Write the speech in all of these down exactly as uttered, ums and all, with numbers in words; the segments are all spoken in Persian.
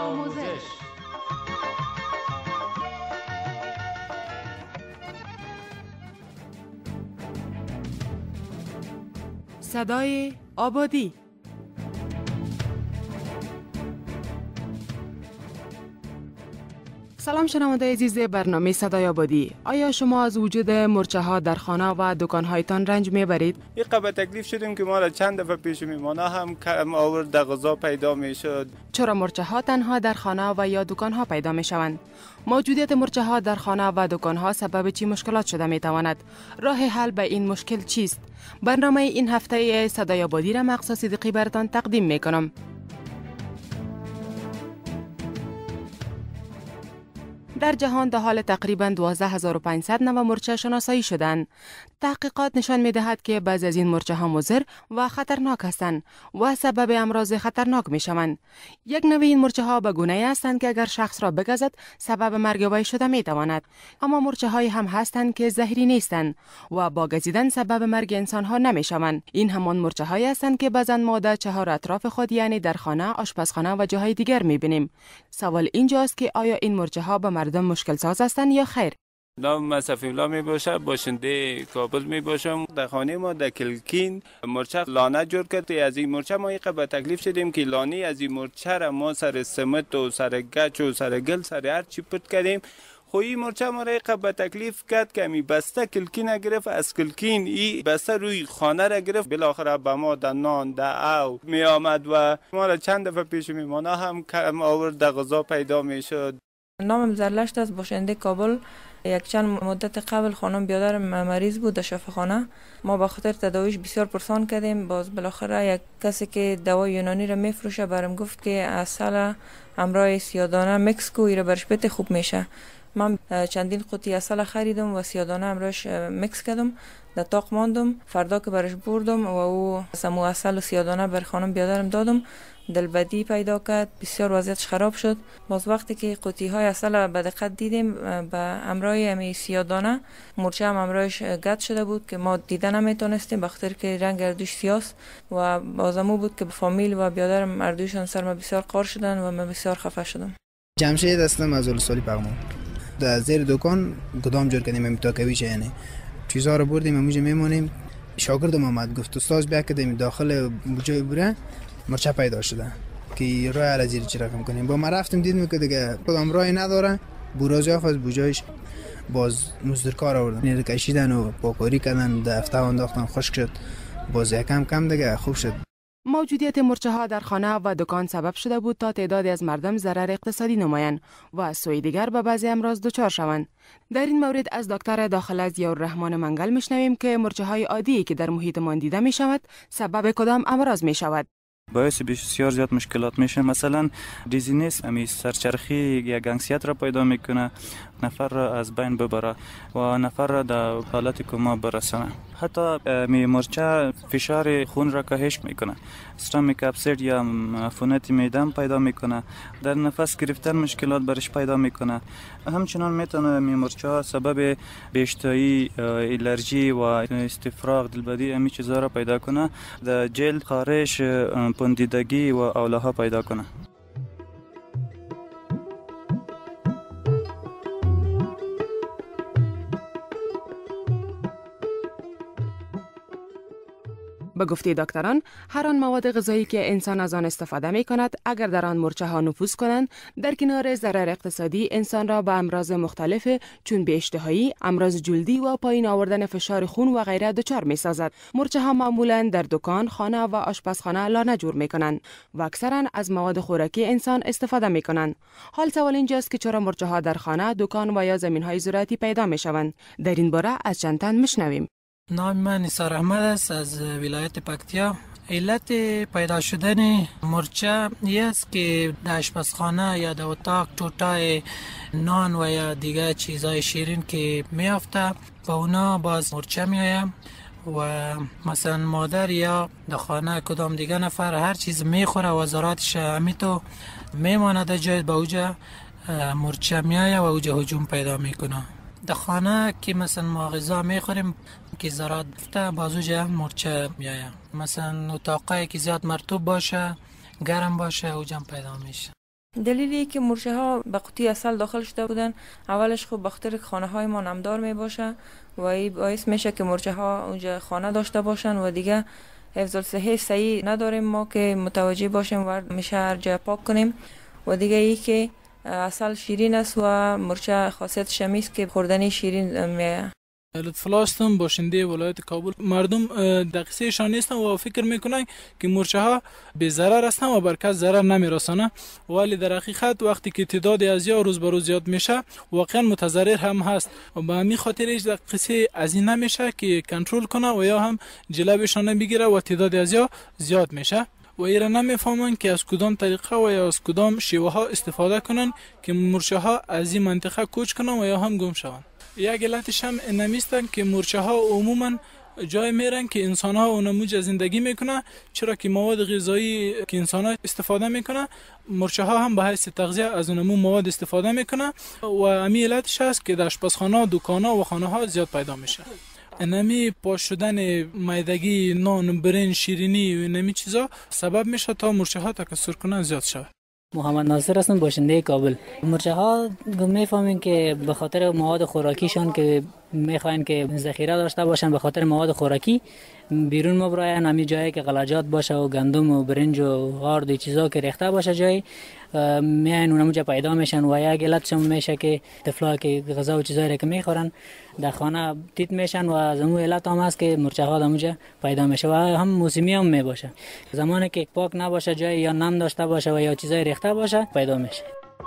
آموزش. صدای آبادی. سلام شنونده عزیز برنامه صدای آبادی. آیا شما از وجود مورچه ها در خانه و دکان هایتان رنج میبرید؟ یک قبل تکلیف شدیم که ما را چند دفعه پیش میمانه هم کم آورد غذا پیدا میشد. چرا مورچه ها تنها در خانه و یا دکان ها پیدا می شوند؟ موجودیت مورچه ها در خانه و دکان ها سبب چی مشکلات شده می تواند؟ راه حل به این مشکل چیست؟ برنامه این هفته صدای آبادی را مخصوص صدیقی براتان تقدیم می کنم. در جهان در حال تقریباً دوازده هزار و پانصد نوع مورچه شناسایی شدند. تحقیقات نشان می دهد که بعضی از این مورچه ها مضر و خطرناک هستند و سبب امراض خطرناک می شوند. یک نوع این مورچه ها به گونه‌ای هستند که اگر شخص را بگزد سبب مرگ وی شده می تواند. اما مورچه های هم هستند که زهری نیستند و با گزیدن سبب مرگ انسان ها نمی شوند. این همان مورچه هایی هستند که بعضن ما در چهار اطراف خود یعنی در خانه، آشپزخانه و جاهای دیگر می بینیم. سوال اینجاست که آیا این مورچه ها به مردم مشکل ساز هستند یا خیر؟ نام من صفی‌الله می باشه، باشنده کابل می باشم. در خانه ما در کلکین مورچه لانه جور کرد. از این مورچه ما یک به تکلیف شدیم که لانی از این مورچه را ما سر سمت و سر گچ و سر گل سر هر چی پت کردیم. خویی مورچه ما را یک به تکلیف کرد که می بسته کلکین گرفت. از کلکین ای بسته روی خانه را گرفت. بالاخره به ما در نان در او می آمد و ما را چند دفعه پیش میمانه هم کم آورد غذا پیدا می شد. نامم زرلشت است، باشنده کابل. یک چند مدت قبل خانم بیادر مریض بود در شفاخانه. ما با خاطر تداویش بسیار پرسان کردیم. باز بالاخره یک کسی که دوای یونانی را میفروشه برام گفت که عسل همراه سیادانه میکس کو ایره برش بده خوب میشه. من چندین قوطی عسل خریدم و سیادانه همراهش میکس کردم، در تاق ماندم. فردا که برش بردم و او سمو عسل و سیادانه بر خانم بیادرم دادم، دلبدی پیدا کرد، بسیار وضعیتش خراب شد. باز وقتی که قوطی های عسل به دقت دیدیم به همراه امی سیادانه مورچه هم همراهش گد شده بود که ما دیده نمیتونستیم بخاطر که رنگ اردوش سیاست و بازمو بود که فامیل و بیادرم اردوشان سر ما بسیار قار شدن و من بسیار خفه شدم. جمشید هستم از ولسوالی پغمان. در زیر دکان کدام جور کردیم میتاکوی چه یعنی چیزا رو بردیم همونجا میمونیم. شاگردم اومد گفت استاد بیا کدیم داخل بوجای بوره مورچه پیدا شده که راه علی زیر چی رقم کنیم. با ما رفتیم دیدیم که دیگه کدام راهی نداره. بورازی آف از بوجایش باز مزدرکار آوردن، نیره کشیدن و پاکاری کردن، در هفتۀ انداختن، خشک شد. باز یکم کم دیگه خوب شد. موجودیت مورچه ها در خانه و دکان سبب شده بود تا تعدادی از مردم ضرر اقتصادی نمایند و از سوی دیگر به بعضی امراض دچار شوند. در این مورد از دکتر داخله ضیاءالرحمن منزل میشنویم که مورچه های عادی که در محیط ما دیده می شود سبب کدام امراض می شود. باعث بسیار زیاد مشکلات میشه. مثلا دیزینس، امی سرچرخی یا گنگسیت را پیدا میکنه، نفر را از بین ببره و نفر را در حالت کما برسانه. حتی می مورچه فشار خون را کاهش میکنه، استامیک اپسیت یا عفونت معده پیدا میکنه، در نفس گرفتن مشکلات برش پیدا میکنه. همچنان میتونه می مورچه سبب بیشتایی، الرژی و استفراغ، دلبدی امی چیزا را پیدا کنه، در جلد خارش، پوندیدگی و اولاها پیدا کنه. به گفته دکتران، هر آن مواد غذایی که انسان از آن استفاده می کند اگر در آن مورچه ها نفوذ کنند، در کنار ضرر اقتصادی انسان را به امراض مختلف چون بی اشتهایی، امراض جلدی و پایین آوردن فشار خون و غیره دچار می سازد. مورچه ها معمولا در دکان، خانه و آشپزخانه لانه جور می کنند و اکثرا از مواد خوراکی انسان استفاده می کنند. حال سوال اینجاست که چرا مورچه ها در خانه، دکان و یا زمین های زراعتی پیدا می شوند؟ در این باره از چند تن میشنویم. نام من نثار احمد است از ولایت پکتیا. علت پیدا شدن مورچه است که در آشپزخانه یا در اتاق ټوټه نان و یا دیگه چیزای شیرین که میافته و اونا باز مورچه میآید و مثلا مادر یا در خانه کدام دیگه نفر هر چیز میخوره و ذراتش همیتو میماند در جای با اوجا مورچه میآید و اوجا هجوم پیدا میکنه. در خانه که مثلا ما غذا میخوریم که ذرات بفته باز اوجا مورچه میآید. مثلا اتاقایی که زیاد مرطوب باشه، گرم باشه، اوجا پیدا میشه. دلیلی که مورچه ها به قوطی عسل داخل شده بودن، اولش خب بخاطر خانه های ما نمدار می باشه و این باعث میشه که مورچه ها اونجا خانه داشته باشن و دیگه حفظ الصحه صحیح نداریم ما که متوجه باشیم و میشه هر جا پاک کنیم. و دیگه ای که عسل شیرین است و مورچه خاصیت شمیست که خوردنی شیرین میه. لطفالله هستم، باشنده ولایت کابل. مردم دقیقه شان نیستن و فکر میکنن که مورچه ها به ضرر هستن و بر کس ضرر نمیرسانه، ولی در حقیقت وقتی که تعداد ازیا روز به روز زیاد میشه واقعا متضرر هم هست و به همین خاطر هیچ دقیقه از این نمیشه که کنترل کنه و یا هم جلوشان بگیره و تعداد ازیا زیاد میشه و ایرا نمیفهمن که از کدام طریقه و یا از کدام شیوه ها استفاده کنن که مورچه ها از این منطقه کوچ کنن و یا هم گم شوند. یک علتش هم نمیستن که مورچه ها عموما جای میرن که انسان ها اونموج زندگی میکنن، چرا که مواد غذایی که انسان ها استفاده میکنن مورچه ها هم به حیث تغذیه از اونمو مواد استفاده میکنن و همین علتش هست که در آشپزخانه، دکان ها و خانه ها زیاد پیدا میشه. نمی پاش شدن میدگی، نان، برنج، شیرینی و نمی چیزا سبب میشه تا مورچه ها تکثر کنن زیاد شود. محمد ناصر هستم، باشنده کابل. مورچه ها میفهمین که به خاطر مواد خوراکیشون که میخواین که ذخیره داشته باشن، به خاطر مواد خوراکی بیرون مبراین، همین جایی که غلاجات باشه و گندم و برنج و غارد و چیزا که ریخته باشه جایی میاین اونجا پیدا میشن و یک علتشون میشه که طفلا که غذا و چیزایی که میخورن در خانه تیت میشن و از اون علت هم هست که مورچه ها اونجا پیدا میشه و هم موسمی هم میباشه. زمانی که پاک نباشه جایی یا نم داشته باشه و یا چیزای ریخته باشه پیدا میشه.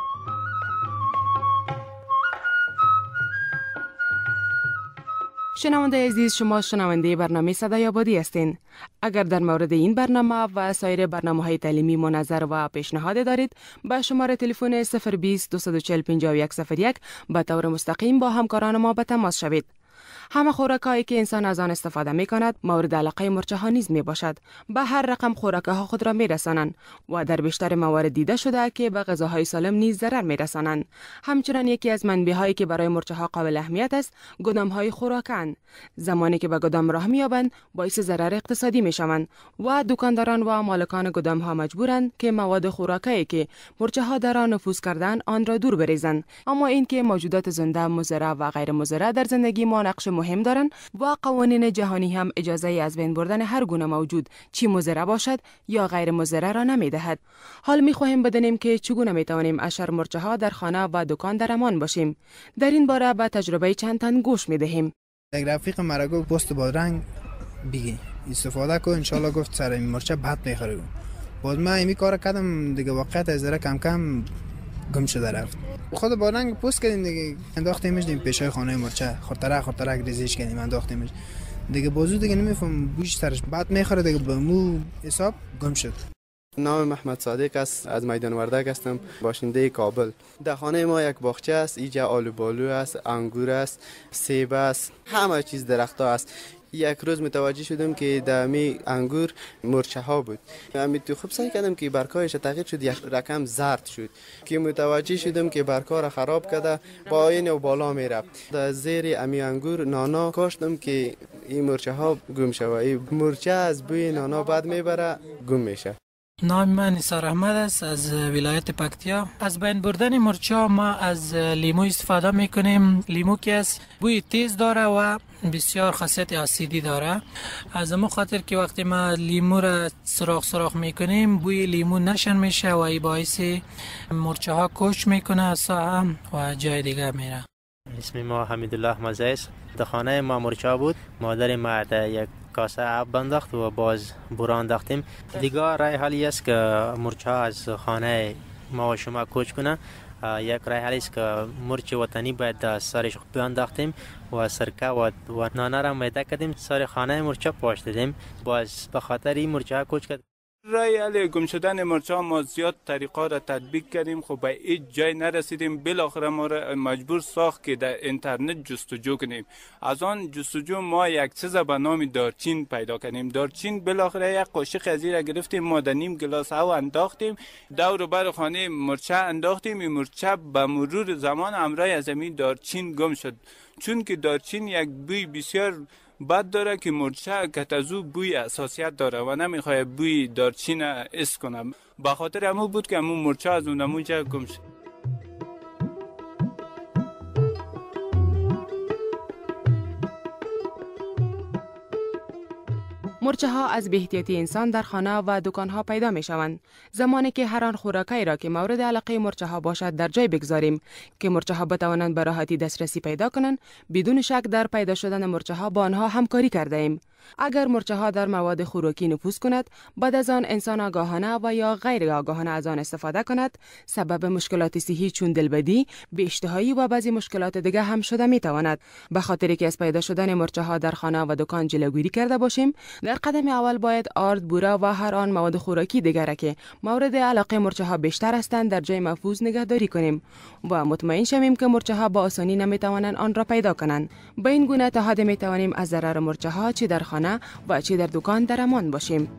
شنونده عزیز، شما شنونده برنامه صدای آبادی هستین. اگر در مورد این برنامه و سایر برنامه‌های تعلیمی منظر و پیشنهاد دارید، با شماره تلفن صفر بیست دو چهار صفر پنجاه و یک صفر یک به طور مستقیم با همکاران ما به تماس شوید. همه خوراکایی که انسان از آن استفاده می کند مورد علاقه مورچه ها نیز می باشد. به هر رقم خوراکه ها خود را می رسانند و در بیشتر موارد دیده شده که به غذاهای سالم نیز ضرر می رسانند. همچنین یکی از منبع هایی که برای مورچه ها قابل اهمیت است کدام های خوراکند. زمانی که به کدام راه می یابند باعث ضرر اقتصادی می شوند و دکانداران و مالکان کدام ها مجبورند که مواد خوراکی که مورچه ها در آن نفوذ کردند آن را دور بریزند. اما اینکه موجودات زنده مضر و غیر مضر در زندگی ما نقش مهم دارند و قوانین جهانی هم اجازه از بین بردن هر گونه موجود چی مضر باشد یا غیر مضر را نمیدهد. حال می‌خواهیم بدانیم که چگونه می‌توانیم از شر مورچه ها در خانه و دکان در امان باشیم. در این باره به تجربه چند تن گوش می‌دهیم. یک رفیق مرا گفت پست بادرنگ بگی استفاده کن، ان شاء الله گفت سر این مورچه بد می‌خوره. باز من این کارو کردم دیگه، واقعیت از ذره کم کم گم شده رفت. خود بادرنگ پوست کردیم دیگه، انداختیمش دیم پیشای خانه مورچه، خاطره خاطره ریزش کردیم انداختیمش دیگه. بازو دیگه نمیفهم بوش سرش بد میخوره دیگه، به مو حساب گم شد. نام محمد صادق است، از میدان وردک هستم، باشنده کابل. در خانه ما یک باغچه است، اینجا آلو بالو است، انگور است، سیب است، همه چیز درخت‌ها است. یک روز متوجه شدم که در می انگور مورچه ها بود. من تو خوب سعی کردم که برگایش تغییر شد، یک رقم زرد شد که متوجه شدم که برگا را خراب کرده با این و بالا می رفت. در زیر امی انگور نانا کاشتم که این مورچه ها گم شود. این مورچه از بوی نانا بد میبره، گم میشه. نام من نثار احمد است، از ولایت پکتیا. از بین بردن مورچه ها ما از لیمو استفاده میکنیم. لیمو که است بوی تیز داره و بسیار خاصیت اسیدی داره. از امو خاطر که وقتی ما لیمو را سراخ سراخ میکنیم بوی لیمو نشن میشه و ای باعث مورچه ها کوچ میکنه از ساحه و جای دیگه میره. اسم ما حمیدالله مزه است. در خانه ما مورچه بود. مادر ما در یک کاسه آب انداخت و باز بوران انداختیم. دیگه رای حالی است که مورچه از خانه ما و شما کوچ کنه. یک رای حالی است که مورچه وطنی باید در سرش بیانداختیم و سرکه و, و نانه را میده کردیم، سر خانه مورچه پاش دادیم. باز به خاطر این مورچه کوچ کرد. رای حل گم شدن مورچه ها ما زیاد طریقا را تطبیق کردیم، خب به هیچ جای نرسیدیم. بالاخره ما را مجبور ساخت که در اینترنت جستجو کنیم. از آن جستجو ما یک چیز به نام دارچین پیدا کردیم. دارچین بالاخره یک قاشق از را گرفتیم، ما در نیم گلاس هوا انداختیم، دور و بر خانه مورچه انداختیم. این مورچه به مرور زمان امرای از این دارچین گم شد، چون که دارچین یک بوی بسیار بد داره که مورچه کتازو بوی اساسیت داره و نمیخواد بوی دارچین اس کنه. به خاطر همون بود که همون مورچه از اون نمونجا گم شد. مورچه ها از بی‌احتیاطی انسان در خانه و دکان ها پیدا می شوند. زمانی که هر آن خوراکی را که مورد علاقه مورچه ها باشد در جای بگذاریم که مورچه ها بتوانند به راحتی دسترسی پیدا کنند، بدون شک در پیدا شدن مورچه ها با آنها همکاری کرده ایم. اگر مورچه ها در مواد خوراکی نفوذ کند، بعد از آن انسان آگاهانه و یا غیر آگاهانه از آن استفاده کند، سبب مشکلات صحی چون دلبدی، بی اشتهایی و بعضی مشکلات دیگر هم شده می تواند. به خاطر که از پیدا شدن مورچه ها در خانه و دکان جلوگیری کرده باشیم، در قدم اول باید آرد، بوره و هر آن مواد خوراکی دیگر که مورد علاقه مورچه ها بیشتر هستند در جای محفوظ نگهداری کنیم و مطمئن شویم که مورچه ها با آسانی نمی توانند آن را پیدا کنند. به این گونه تا حد می توانیم از ضرر مورچه ها چه در خانه و چه در دکان در امان باشیم.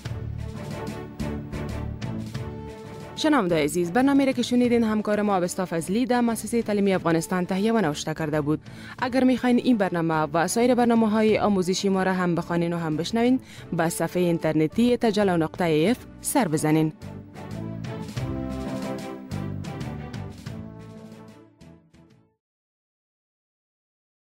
شنونده عزیز، برنامه را که شنیدین همکار ما آبستا فضلی در مؤسسه تعلیمی افغانستان تهیه و نوشته کرده بود. اگر میخواین این برنامه و سایر برنامه‌های آموزشی ما را هم بخوانین و هم بشنوین، به صفحه اینترنتی تجلی نقطه اف سر بزنین.